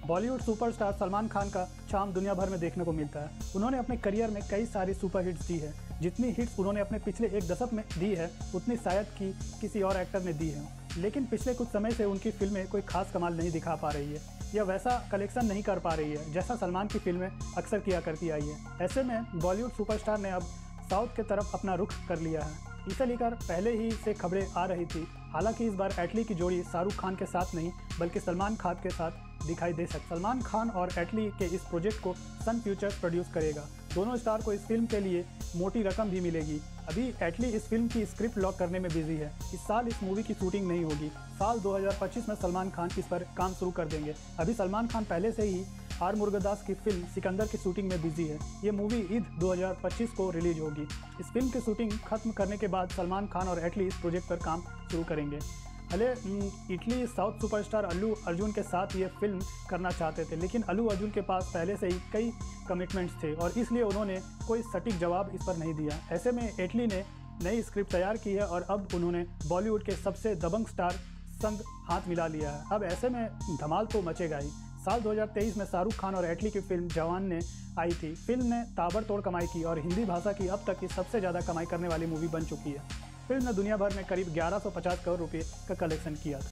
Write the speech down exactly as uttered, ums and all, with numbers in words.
Bollywood superstar Salman Khan का charm दुनिया भर में देखने को मिलता है। उन्होंने अपने करियर में कई सारी सुपर हिट्स दी है। जितनी हिट्स उन्होंने अपने पिछले एक दशक में दी है उतनी शायद कि किसी और एक्टर ने दी है, लेकिन पिछले कुछ समय से उनकी फिल्में कोई खास कमाल नहीं दिखा पा रही है या वैसा कलेक्शन नहीं कर पा रही है जैसा सलमान की फिल्में अक्सर किया करती आई है। ऐसे में बॉलीवुड सुपरस्टार ने अब साउथ की तरफ अपना रुख कर लिया है। इसे लेकर पहले ही से खबरें आ रही थी। हालांकि इस बार एटली की जोड़ी शाहरुख खान के साथ नहीं बल्कि सलमान खान के साथ दिखाई दे सकती। सलमान खान और एटली के इस प्रोजेक्ट को सन पिक्चर्स प्रोड्यूस करेगा। दोनों स्टार को इस फिल्म के लिए मोटी रकम भी मिलेगी। अभी एटली इस फिल्म की स्क्रिप्ट लॉक करने में बिजी है। इस साल इस मूवी की शूटिंग नहीं होगी। साल दो हज़ार पच्चीस में सलमान खान इस पर काम शुरू कर देंगे। अभी सलमान खान पहले से ही आर मुरुगदास की फिल्म सिकंदर की शूटिंग में बिजी है। ये मूवी ईद दो हज़ार पच्चीस को रिलीज होगी। इस फिल्म की शूटिंग खत्म करने के बाद सलमान खान और एटली इस प्रोजेक्ट पर काम शुरू करेंगे। भले इटली साउथ सुपरस्टार अल्लू अर्जुन के साथ ये फिल्म करना चाहते थे, लेकिन अल्लू अर्जुन के पास पहले से ही कई कमिटमेंट्स थे और इसलिए उन्होंने कोई सटीक जवाब इस पर नहीं दिया। ऐसे में एटली ने नई स्क्रिप्ट तैयार की है और अब उन्होंने बॉलीवुड के सबसे दबंग स्टार संग हाथ मिला लिया है। अब ऐसे में धमाल तो मचेगा ही। साल दो हज़ार तेईस में शाहरुख खान और एटली की फिल्म जवान ने आई थी। फिल्म ने ताबड़तोड़ कमाई की और हिंदी भाषा की अब तक की सबसे ज़्यादा कमाई करने वाली मूवी बन चुकी है। फिल्म ने दुनिया भर में करीब ग्यारह सौ पचास करोड़ रुपये का कलेक्शन किया था।